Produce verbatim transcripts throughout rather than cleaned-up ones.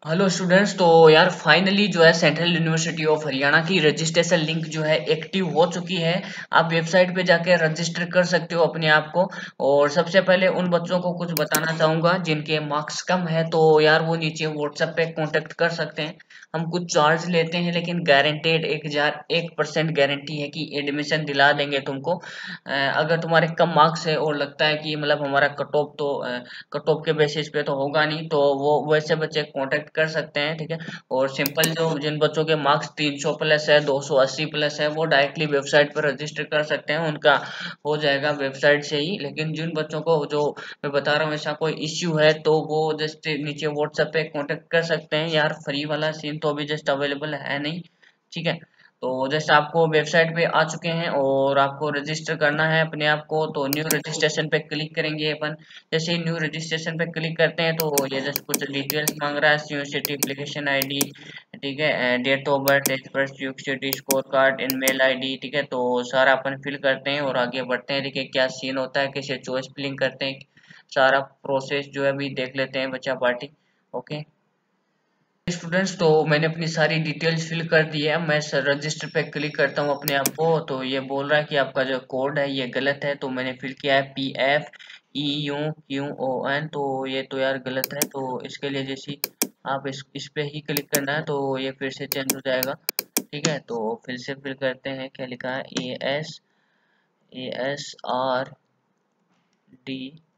Hello students. तो यार finally जो है सेंट्रल यूनिवर्सिटी ऑफ हरियाणा की रजिस्ट्रेशन लिंक जो है एक्टिव हो चुकी है। आप वेबसाइट पे जाके रजिस्टर कर सकते हो अपने आप को। और सबसे पहले उन बच्चों को कुछ बताना चाहूंगा जिनके मार्क्स कम है, तो यार वो नीचे व्हाट्सएप पे कांटेक्ट कर सकते हैं। हम कुछ चार्ज लेते हैं लेकिन गारंटेड एक हजार एक परसेंट गारंटी है कि एडमिशन दिला देंगे तुमको। अ, अगर तुम्हारे कम मार्क्स है और लगता है कि मतलब हमारा कट ऑफ तो कट ऑफ के बेसिस पे तो होगा नहीं, तो वो वैसे बच्चे कांटेक्ट कर सकते हैं, ठीक है। और सिंपल जो जिन बच्चों के मार्क्स तीन सौ प्लस है, दो सौ अस्सी प्लस है, वो डायरेक्टली वेबसाइट पर रजिस्टर कर सकते हैं, उनका हो जाएगा वेबसाइट से ही। लेकिन जिन बच्चों को जो मैं बता रहा हूँ ऐसा कोई इश्यू है, तो वो जस्ट नीचे व्हाट्सएप पे कांटेक्ट कर सकते हैं। यार फ्री वाला सीन तो अभी जस्ट अवेलेबल है नहीं, ठीक है। तो जस्ट आपको वेबसाइट पे आ चुके हैं और आपको रजिस्टर करना है अपने आप को। तो न्यू रजिस्ट्रेशन पे क्लिक करेंगे अपन। जैसे ही न्यू रजिस्ट्रेशन पे क्लिक करते हैं तो ये जस्ट कुछ डिटेल्स मांग रहा है, यूनिवर्सिटी एप्लीकेशन आईडी, ठीक है, date of birth, as per university score card, email ID, ठीक है। तो सारा अपन फिल करते हैं और आगे बढ़ते हैं। देखिए क्या सीन होता है, कैसे चॉइस फिलिंग करते हैं, सारा प्रोसेस जो है अभी देख लेते हैं बच्चा पार्टी। ओके स्टूडेंट्स, तो मैंने अपनी सारी डिटेल्स फिल कर दी है। मैं सर रजिस्टर पे क्लिक करता हूँ अपने आप को, तो ये बोल रहा है कि आपका जो कोड है ये गलत है। तो मैंने फिल किया है P F E U Q O N. तो ये तो यार गलत है, तो इसके लिए जैसे आप इस इस पे ही क्लिक करना है तो ये फिर से चेंज हो जाएगा, ठीक है। तो फिर से फिल करते हैं, क्या लिखा है, A S A S R D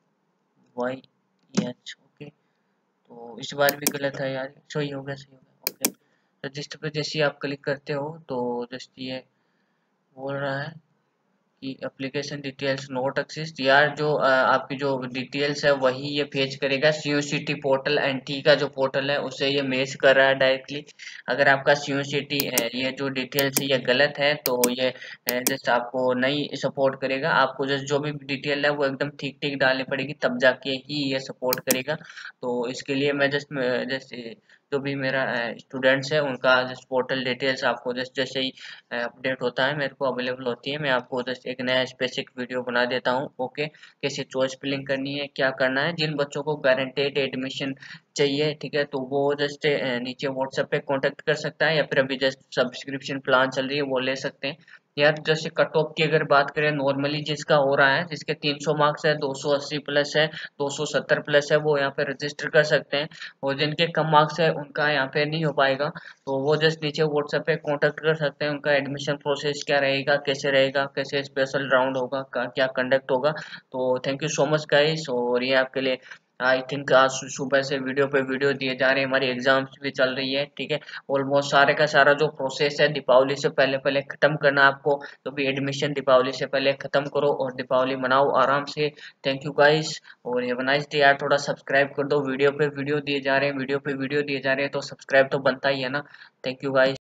Y H. Okay, तो इस बार भी गलत है यार, सही हो गया, सही हो गया। ओके, रजिस्टर पे जैसे ही आप क्लिक करते हो तो जस्ट ये बोल रहा है कि एप्लीकेशन डिटेल्स नोट एक्सिस्ट। यार जो अ, आपकी जो डिटेल्स है वही ये फेच करेगा। सीयूसीटी पोर्टल एनटी का जो पोर्टल है उससे ये मैच कर रहा है डायरेक्टली। अगर आपका सीयूसीटी ये जो डिटेल्स है ये गलत है तो ये जस्ट आपको नहीं सपोर्ट करेगा। आपको जस्ट जो भी डिटेल है वो एकदम ठीक ठीक डालनी पड़ेगी, तब जाके ही ये सपोर्ट करेगा। तो इसके लिए मैं जस्ट जस्ट जो भी मेरा स्टूडेंट्स है उनका जस्ट पोर्टल डिटेल्स आपको जस्ट जैसे ही अपडेट होता है, मेरे को अवेलेबल होती है, मैं आपको जस्ट एक नया स्पेसिफिक वीडियो बना देता हूँ। ओके, कैसे चॉइस फिलिंग करनी है, क्या करना है। जिन बच्चों को गारंटेड एडमिशन चाहिए, ठीक है, तो वो जस्ट नीचे व्हाट्सएप पे कांटेक्ट कर सकता है, या फिर अभी जस्ट सब्सक्रिप्शन प्लान चल रही है वो ले सकते हैं। यार जैसे कट ऑफ की अगर बात करें, नॉर्मली जिसका हो रहा है, जिसके तीन सौ मार्क्स है, दो सौ अस्सी प्लस है, दो सौ सत्तर प्लस है, वो यहाँ पे रजिस्टर कर सकते हैं। और जिनके कम मार्क्स है उनका यहाँ पे नहीं हो पाएगा, तो वो जस्ट नीचे व्हाट्सएप पे कांटेक्ट कर सकते हैं। उनका एडमिशन प्रोसेस क्या रहेगा, कैसे रहेगा, कैसे स्पेशल राउंड होगा, का, क्या कंडक्ट होगा। तो thank you so much guys. और ये आपके लिए आई थिंक आज सुबह से वीडियो पे वीडियो दिए जा रहे हैं, हमारी एग्जाम्स भी चल रही है, ठीक है। ऑलमोस्ट सारे का सारा जो प्रोसेस है दीपावली से पहले पहले खत्म करना आपको। तो भी एडमिशन दीपावली से पहले खत्म करो और दीपावली मनाओ आराम से। थैंक यू गाइस और हैव अ नाइस डे। यार थोड़ा सब्सक्राइब कर दो, वीडियो पे वीडियो दिए जा रहे हैं, वीडियो पे वीडियो दिए जा रहे हैं तो सब्सक्राइब तो बनता ही है ना। Thank you guys.